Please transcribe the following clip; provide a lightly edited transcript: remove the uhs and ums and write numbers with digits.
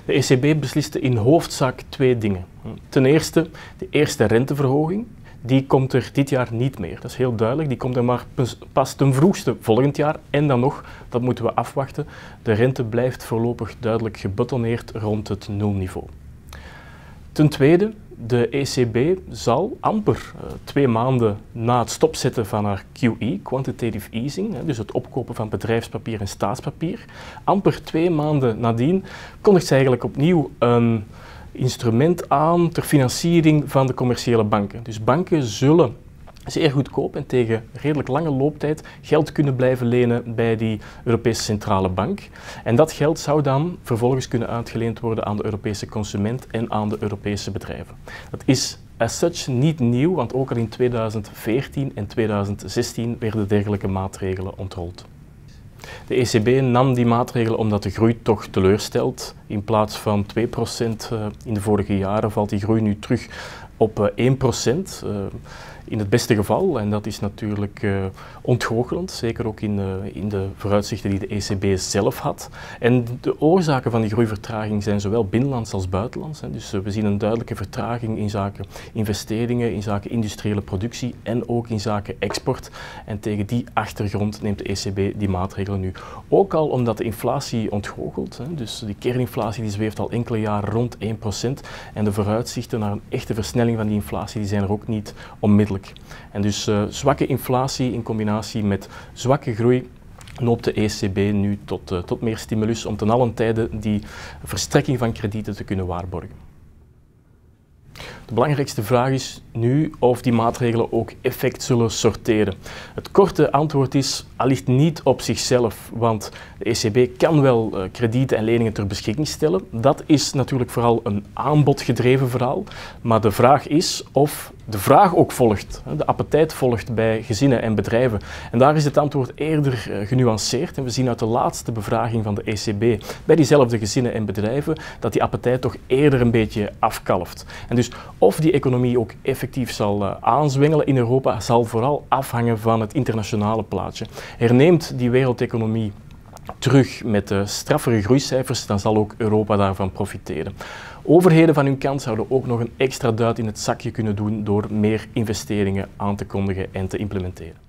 De ECB besliste in hoofdzaak twee dingen. Ten eerste, de eerste renteverhoging. Die komt er dit jaar niet meer. Dat is heel duidelijk. Die komt er maar pas ten vroegste volgend jaar. En dan nog, dat moeten we afwachten. De rente blijft voorlopig duidelijk gebetonneerd rond het nulniveau. Ten tweede, de ECB zal amper 2 maanden na het stopzetten van haar QE, quantitative easing, dus het opkopen van bedrijfspapier en staatspapier, amper 2 maanden nadien kondigt ze eigenlijk opnieuw een instrument aan ter financiering van de commerciële banken. Dus banken zullen zeer goedkoop en tegen redelijk lange looptijd geld kunnen blijven lenen bij die Europese Centrale Bank. En dat geld zou dan vervolgens kunnen uitgeleend worden aan de Europese consument en aan de Europese bedrijven. Dat is as such niet nieuw, want ook al in 2014 en 2016 werden dergelijke maatregelen ontrold. De ECB nam die maatregelen omdat de groei toch teleurstelt. In plaats van 2% in de vorige jaren valt die groei nu terug op 1%. In het beste geval, en dat is natuurlijk ontgoochelend, zeker ook in de vooruitzichten die de ECB zelf had. En de oorzaken van die groeivertraging zijn zowel binnenlands als buitenlands. Dus we zien een duidelijke vertraging in zaken investeringen, in zaken industriële productie en ook in zaken export. En tegen die achtergrond neemt de ECB die maatregelen nu. Ook al omdat de inflatie ontgoochelt, dus die kerninflatie die zweeft al enkele jaren rond 1% en de vooruitzichten naar een echte versnelling van die inflatie die zijn er ook niet onmiddellijk. En dus zwakke inflatie in combinatie met zwakke groei noopt de ECB nu tot meer stimulus om ten allen tijde die verstrekking van kredieten te kunnen waarborgen. De belangrijkste vraag is nu of die maatregelen ook effect zullen sorteren. Het korte antwoord is allicht niet op zichzelf, want de ECB kan wel kredieten en leningen ter beschikking stellen. Dat is natuurlijk vooral een aanbodgedreven verhaal, maar de vraag is of de vraag ook volgt, de appetijt volgt bij gezinnen en bedrijven. En daar is het antwoord eerder genuanceerd. En we zien uit de laatste bevraging van de ECB bij diezelfde gezinnen en bedrijven dat die appetijt toch eerder een beetje afkalft. En dus of die economie ook effectief zal aanzwengelen in Europa, zal vooral afhangen van het internationale plaatje. Herneemt die wereldeconomie terug met straffere groeicijfers, dan zal ook Europa daarvan profiteren. Overheden van hun kant zouden ook nog een extra duit in het zakje kunnen doen door meer investeringen aan te kondigen en te implementeren.